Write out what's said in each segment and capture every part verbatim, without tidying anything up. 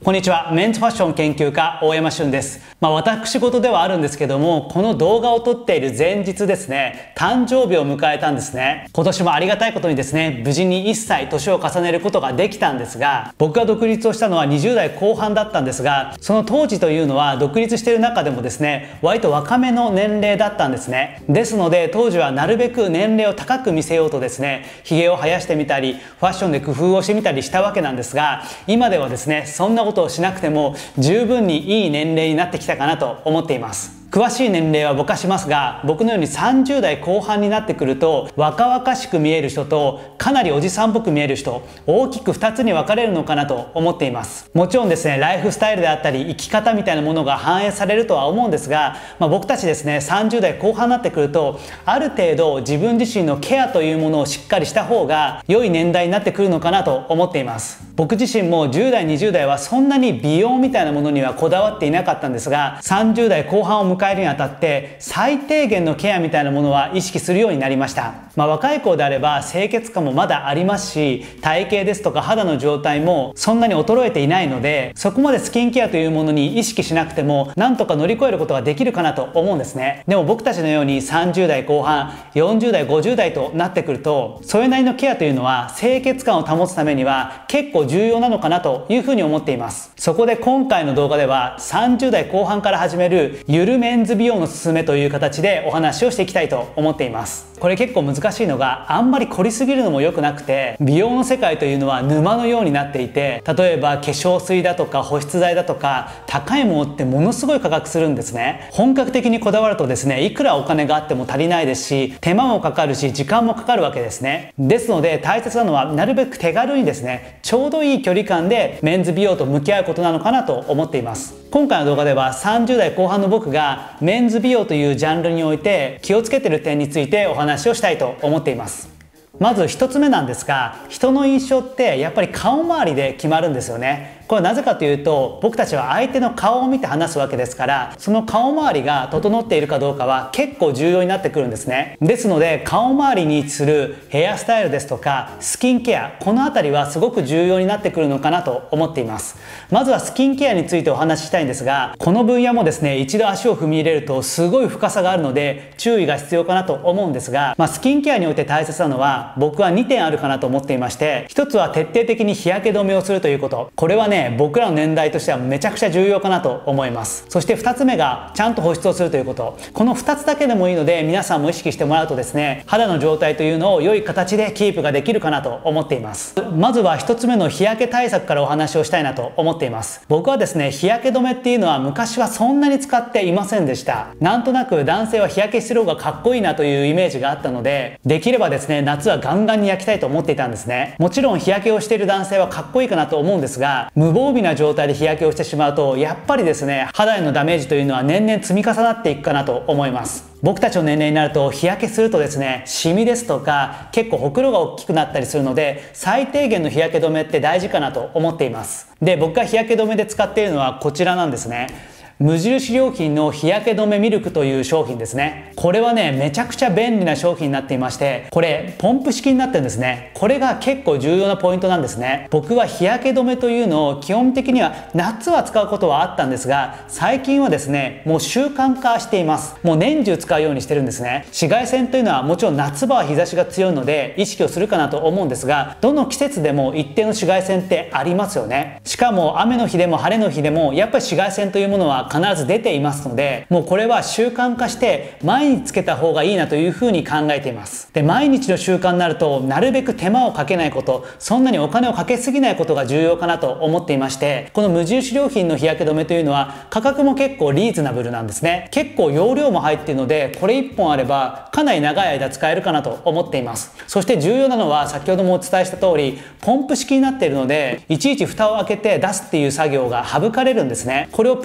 こんにちは。メンズファッション研究家、大山俊です。まあ私事ではあるんですけども、この動画を撮っている前日ですね、誕生日を迎えたんですね。今年もありがたいことにですね、無事にいっさい年を重ねることができたんですが、僕が独立をしたのはにじゅうだいこう半だったんですが、その当時というのは独立している中でもですね、割と若めの年齢だったんですね。ですので、当時はなるべく年齢を高く見せようとですね、髭を生やしてみたり、ファッションで工夫をしてみたりしたわけなんですが、今ではですね、そんなことをしなくても十分にいい年齢になってきたかなと思っています。詳しい年齢はぼかしますが、僕のようにさんじゅうだいこう半になってくると、若々しく見える人とかなりおじさんっぽく見える人、大きくふたつに分かれるのかなと思っています。もちろんですね、ライフスタイルであったり生き方みたいなものが反映されるとは思うんですが、まあ、僕たちですね、さんじゅうだいこう半になってくると、ある程度自分自身のケアというものをしっかりした方が良い年代になってくるのかなと思っています。僕自身もじゅうだいにじゅうだいはそんなに美容みたいなものにはこだわっていなかったんですが、さんじゅうだいこう半を迎えるにあたって最低限のケアみたいなものは意識するようになりました。まあ、若い子であれば清潔感もまだありますし、体型ですとか肌の状態もそんなに衰えていないので、そこまでスキンケアというものに意識しなくてもなんとか乗り越えることができるかなと思うんですね。でも僕たちのようにさんじゅうだいこう半、よんじゅうだいごじゅうだいとなってくると、それなりのケアというのは清潔感を保つためには結構重要なのかなというふうに思っています。そこで今回の動画ではさんじゅうだいこう半から始めるゆるメンズ美容のすすめという形でお話をしていきたいと思っています。これ結構難しいのが、あんまり凝りすぎるのも良くなくて、美容の世界というのは沼のようになっていて、例えば化粧水だとか保湿剤だとか高いものってものすごい価格するんですね。本格的にこだわるとですね、いくらお金があっても足りないですし、手間もかかるし時間もかかるわけですね。ですので大切なのはなるべく手軽にですね、ちょうどいい距離感でメンズ美容と向き合うことなのかなと思っています。今回の動画ではさんじゅうだいこう半の僕がメンズ美容というジャンルにおいて気をつけている点についてお話をしたいと思っています。まずひとつめなんですが、人の印象ってやっぱり顔周りで決まるんですよね。これはなぜかというと、僕たちは相手の顔を見て話すわけですから、その顔周りが整っているかどうかは結構重要になってくるんですね。ですので顔周りに位置するヘアスタイルですとかスキンケア、このあたりはすごく重要になってくるのかなと思っています。まずはスキンケアについてお話ししたいんですが、この分野もですね、一度足を踏み入れるとすごい深さがあるので注意が必要かなと思うんですが、まあ、スキンケアにおいて大切なのは僕はにてんあるかなと思っていまして、ひとつは徹底的に日焼け止めをするということ。これはね、僕らの年代としてはめちゃくちゃ重要かなと思います。そしてふたつめがちゃんと保湿をするということ。このふたつだけでもいいので皆さんも意識してもらうとですね、肌の状態というのを良い形でキープができるかなと思っています。まずはひとつめの日焼け対策からお話をしたいなと思っています。僕はですね、日焼け止めっていうのは昔はそんなに使っていませんでした。なんとなく男性は日焼けしてる方がかっこいいなというイメージがあったので、できればですね、夏はガンガンに焼きたいと思っていたんですね。もちろん日焼けをしている男性はかっこいいかなと思うんですが、無防備な状態で日焼けをしてしまうと、やっぱりですね、肌へのダメージというのは年々積み重なっていくかなと思います。僕たちの年齢になると日焼けするとですね、シミですとか結構ほくろが大きくなったりするので、最低限の日焼け止めって大事かなと思っています。で、僕が日焼け止めで使っているのはこちらなんですね。無印良品の日焼け止めミルクという商品ですね。これはね、めちゃくちゃ便利な商品になっていまして、これポンプ式になってるんですね。これが結構重要なポイントなんですね。僕は日焼け止めというのを基本的には夏は使うことはあったんですが、最近はですね、もう習慣化しています。もう年中使うようにしてるんですね。紫外線というのはもちろん夏場は日差しが強いので意識をするかなと思うんですが、どの季節でも一定の紫外線ってありますよね。しかも雨の日でも晴れの日でもやっぱり紫外線というものは必ず出ていますので、もうこれは習慣化して毎日つけた方がいいなというふうに考えています。で、毎日の習慣になるとなるべく手間をかけないこと、そんなにお金をかけすぎないことが重要かなと思っていまして、この無印良品の日焼け止めというのは価格も結構リーズナブルなんですね。結構容量も入っているので、これいっぽんあればかなり長い間使えるかなと思っています。そして重要なのは先ほどもお伝えした通り、ポンプ式になっているので、いちいち蓋を開けて出すっていう作業が省かれるんですね。これをプッシュするだ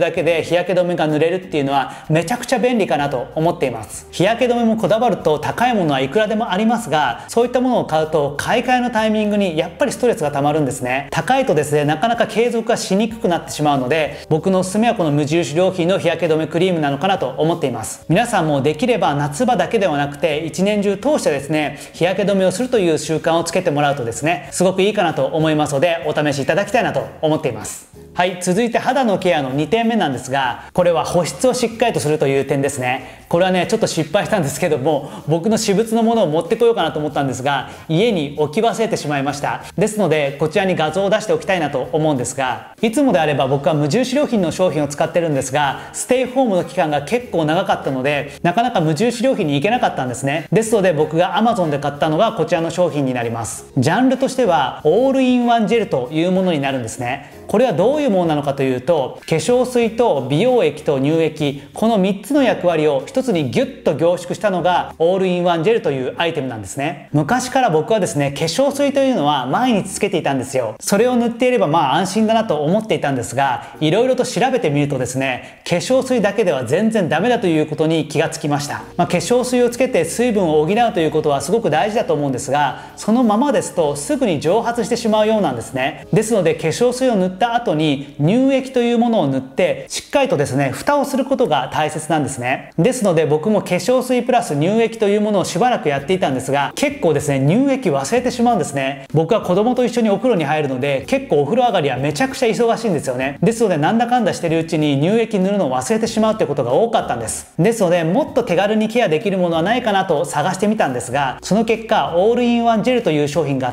だけで日焼け止めが塗れるっていうのはめちゃくちゃ便利かなと思っています。日焼け止めもこだわると高いものはいくらでもありますが、そういったものを買うと買い替えのタイミングにやっぱりストレスが溜まるんですね。高いとですね、なかなか継続がしにくくなってしまうので、僕のおすすめはこの無印良品の日焼け止めクリームなのかなと思っています。皆さんもできれば夏場だけではなくて一年中通してですね、日焼け止めをするという習慣をつけてもらうとですね、すごくいいかなと思いますので、お試しいただきたいなと思っています。はい、続いて肌のケアのにてんめなんですが、これは保湿をしっかりとするという点ですね。これはね、ちょっと失敗したんですけども、僕の私物のものを持ってこようかなと思ったんですが、家に置き忘れてしまいました。ですので、こちらに画像を出しておきたいなと思うんですが、いつもであれば僕は無印良品の商品を使ってるんですが、ステイホームの期間が結構長かったので、なかなか無印良品に行けなかったんですね。ですので、僕が Amazon で買ったのがこちらの商品になります。ジャンルとしては、オールインワンジェルというものになるんですね。これはどういうものなのかというと、化粧水と美容液と乳液、このみっつの役割を一つにギュッと凝縮したのがオールインワンジェルというアイテムなんですね。昔から僕はですね、化粧水というのは毎日つけていたんですよ。それを塗っていればまあ安心だなと思っていたんですが、いろいろと調べてみるとですね、化粧水だけでは全然ダメだということに気がつきました。まあ、化粧水をつけて水分を補うということはすごく大事だと思うんですが、そのままですとすぐに蒸発してしまうようなんですね。ですので化粧水を塗った後に乳液というものを塗ってしっかりとですね、蓋をすることが大切なんですね。ですので僕も化粧水プラス乳液というものをしばらくやっていたんですが、結構ですね、乳液忘れてしまうんですね。僕は子供と一緒にお風呂に入るので、結構お風呂上がりはめちゃくちゃ忙しいんですよね。ですのでなんだかんだしてるうちに乳液塗るのを忘れてしまうということが多かったんです。ですのでもっと手軽にケアできるものはないかなと探してみたんですが、その結果オールインワンジェルという商品があって、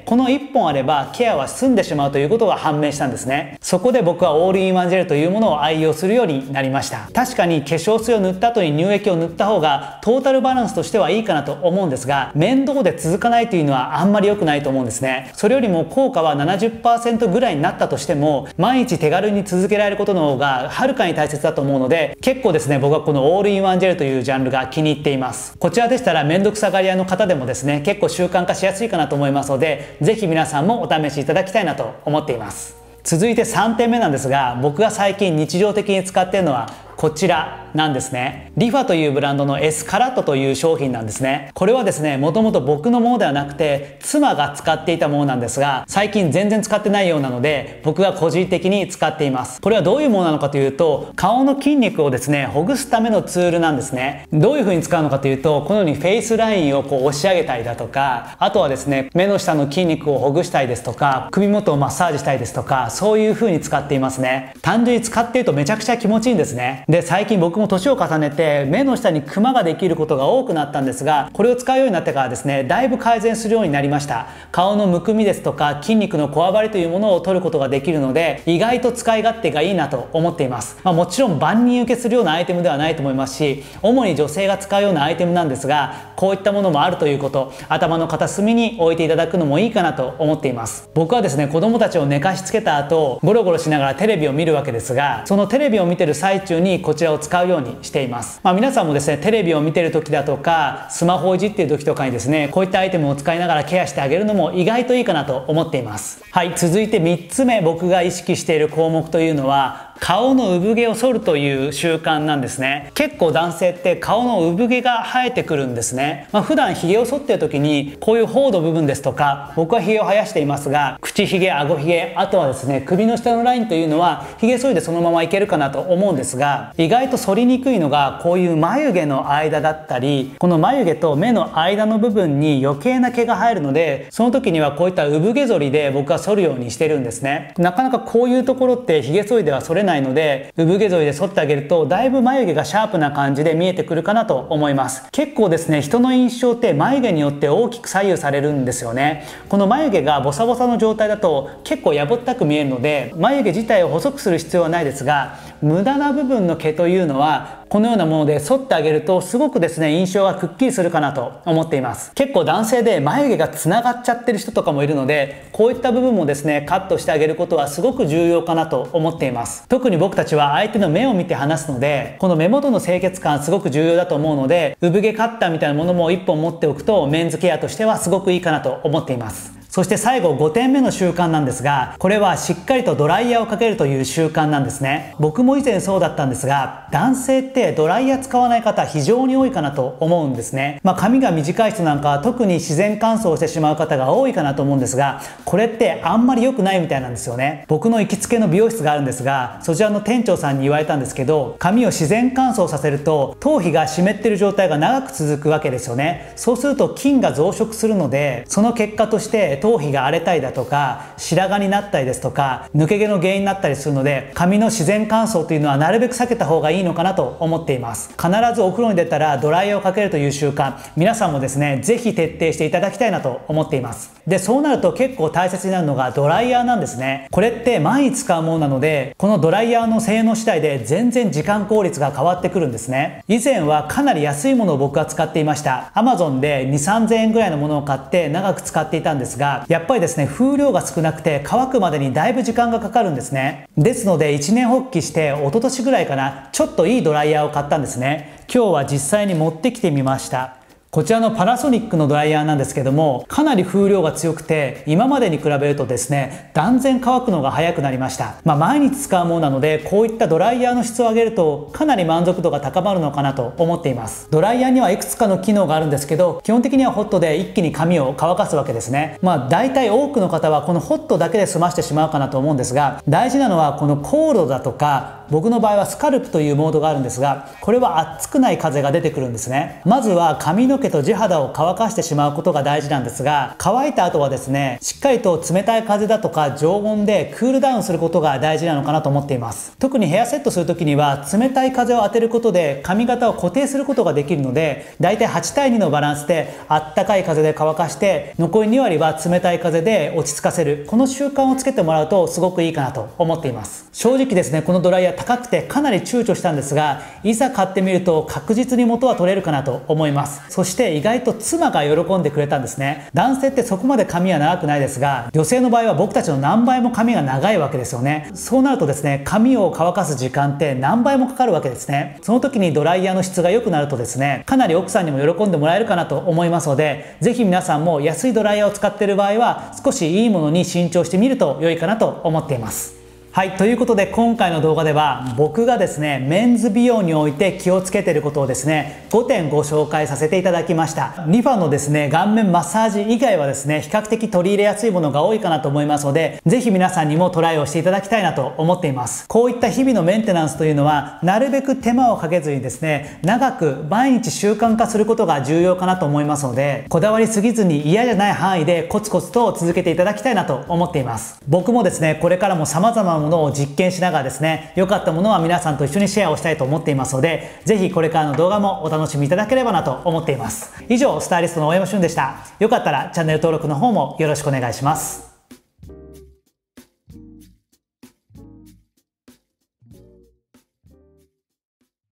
このいっぽんあればケアは済んでしまうということが判明したんですね。そこで僕はオールインワンジェルというものを愛用するようになりました。確かに化粧水を塗った後に乳液を塗った方がトータルバランスとしてはいいかなと思うんですが、面倒で続かないというのはあんまり良くないと思うんですね。それよりも効果は ななじゅっパーセント ぐらいになったとしても、毎日手軽に続けられることの方がはるかに大切だと思うので、結構ですね、僕はこのオールインワンジェルというジャンルが気に入っています。こちらでしたらめんどくさがり屋の方でもですね、結構習慣化しやすいかなと思いますので、ぜひ皆さんもお試しいただきたいなと思っています。続いてさんてんめなんですが、僕が最近日常的に使っているのはこちらなんですね。リファというブランドの S カラットという商品なんですね。これはですね、もともと僕のものではなくて妻が使っていたものなんですが、最近全然使ってないようなので僕が個人的に使っています。これはどういうものなのかというと、顔の筋肉をですね、ほぐすためのツールなんですね。どういう風に使うのかというと、このようにフェイスラインをこう押し上げたりだとか、あとはですね、目の下の筋肉をほぐしたりですとか、首元をマッサージしたりですとか、そういう風に使っていますね。単純に使っているとめちゃくちゃ気持ちいいんですね。で、最近僕も年を重ねて目の下にクマができることが多くなったんですが、これを使うようになってからですね、だいぶ改善するようになりました。顔のむくみですとか筋肉のこわばりというものを取ることができるので、意外と使い勝手がいいなと思っています。まあ、もちろん万人受けするようなアイテムではないと思いますし、主に女性が使うようなアイテムなんですが、こういったものもあるということ、頭の片隅に置いていただくのもいいかなと思っています。僕はですね、子供たちを寝かしつけた後ゴロゴロしながらテレビを見るわけですが、そのテレビを見てる最中にこちらを使うようにしています。まあ、皆さんもですね、テレビを見てる時だとかスマホをいじっている時とかにですね、こういったアイテムを使いながらケアしてあげるのも意外といいかなと思っています。はい、続いてみっつめ、僕が意識している項目というのは顔の産毛を剃るという習慣なんですね。結構男性って顔の産毛が生えてくるんですね。まあ、普段髭を剃っている時にこういう頬の部分ですとか、僕は髭を生やしていますが、口髭、顎髭、あとはですね、首の下のラインというのは髭剃りでそのままいけるかなと思うんですが、意外と剃りにくいのがこういう眉毛の間だったり、この眉毛と目の間の部分に余計な毛が生えるので、その時にはこういった産毛剃りで僕は剃るようにしてるんですね。なかなかこういうところって髭剃りでは剃れないので、産毛剃りで剃ってあげるとだいぶ眉毛がシャープな感じで見えてくるかなと思います。結構ですね、人の印象って眉毛によって大きく左右されるんですよね。この眉毛がボサボサの状態だと結構やぼったく見えるので、眉毛自体を細くする必要はないですが、無駄な部分の毛というのはこのようなもので剃ってあげるとすごくですね、印象がくっきりするかなと思っています。結構男性で眉毛がつながっちゃってる人とかもいるので、こういった部分もですね、カットしてあげることはすごく重要かなと思っています。特に僕たちは相手の目を見て話すので、この目元の清潔感すごく重要だと思うので、産毛カッターみたいなものもいっぽん持っておくとメンズケアとしてはすごくいいかなと思っています。そそして最後ごてんめの習慣なんですが、これはしっかりとドライヤーをかけるという習慣なんですね。僕も以前そうだったんですが、男性ってドライヤー使わない方非常に多いかなと思うんですね。まあ髪が短い人なんかは特に自然乾燥してしまう方が多いかなと思うんですが、これってあんまり良くないみたいなんですよね。僕の行きつけの美容室があるんですが、そちらの店長さんに言われたんですけど、髪を自然乾燥させると頭皮が湿ってる状態が長く続くわけですよね。そうすると菌が増殖するので、その結果として頭皮が荒れたりだとか白髪になったりですとか抜け毛の原因になったりするので、髪の自然乾燥というのはなるべく避けた方がいいのかなと思っています。必ずお風呂に出たらドライヤーをかけるという習慣、皆さんもですねぜひ徹底していただきたいなと思っています。でそうなると結構大切になるのがドライヤーなんですね。これって毎日使うものなので、このドライヤーの性能次第で全然時間効率が変わってくるんですね。以前はかなり安いものを僕は使っていました。 アマゾン でにせんさんぜんえんぐらいのものを買って長く使っていたんですが、やっぱりですね風量が少なくて乾くまでにだいぶ時間がかかるんですね。ですので一年発起して一昨年ぐらいかな、ちょっといいドライヤーを買ったんですね。今日は実際に持ってきてみました。こちらのパナソニックのドライヤーなんですけども、かなり風量が強くて今までに比べるとですね断然乾くのが早くなりました。まあ毎日使うものなので、こういったドライヤーの質を上げるとかなり満足度が高まるのかなと思っています。ドライヤーにはいくつかの機能があるんですけど、基本的にはホットで一気に髪を乾かすわけですね。まあ大体多くの方はこのホットだけで済ましてしまうかなと思うんですが、大事なのはこのコードだとか、僕の場合はスカルプというモードがあるんですが、これは熱くない風が出てくるんですね。まずは髪の毛と地肌を乾かしてしまうことが大事なんですが、乾いた後はですねしっかりと冷たい風だとか常温でクールダウンすることが大事なのかなと思っています。特にヘアセットする時には冷たい風を当てることで髪型を固定することができるので、だいたいはちたいにのバランスであったかい風で乾かして、残りにわりは冷たい風で落ち着かせる、この習慣をつけてもらうとすごくいいかなと思っています。正直ですねこのドライヤー高くてかなり躊躇したんですが、いざ買ってみると確実に元は取れるかなと思います。そして意外と妻が喜んでくれたんですね。男性ってそこまで髪は長くないですが、女性の場合は僕たちの何倍も髪が長いわけですよね。そうなるとですね髪を乾かす時間って何倍もかかるわけですね。その時にドライヤーの質が良くなるとですね、かなり奥さんにも喜んでもらえるかなと思いますので、ぜひ皆さんも安いドライヤーを使っている場合は少しいいものに新調してみると良いかなと思っています。はい、ということで今回の動画では僕がですねメンズ美容において気をつけていることをですねごてんご紹介させていただきました。リファのですね顔面マッサージ以外はですね比較的取り入れやすいものが多いかなと思いますので、ぜひ皆さんにもトライをしていただきたいなと思っています。こういった日々のメンテナンスというのはなるべく手間をかけずにですね長く毎日習慣化することが重要かなと思いますので、こだわりすぎずに嫌じゃない範囲でコツコツと続けていただきたいなと思っています。僕もですねこれからも様々なものを実験しながらですね、良かったものは皆さんと一緒にシェアをしたいと思っていますので、ぜひこれからの動画もお楽しみいただければなと思っています。以上、スタイリストの大山俊でした。よかったらチャンネル登録の方もよろしくお願いします。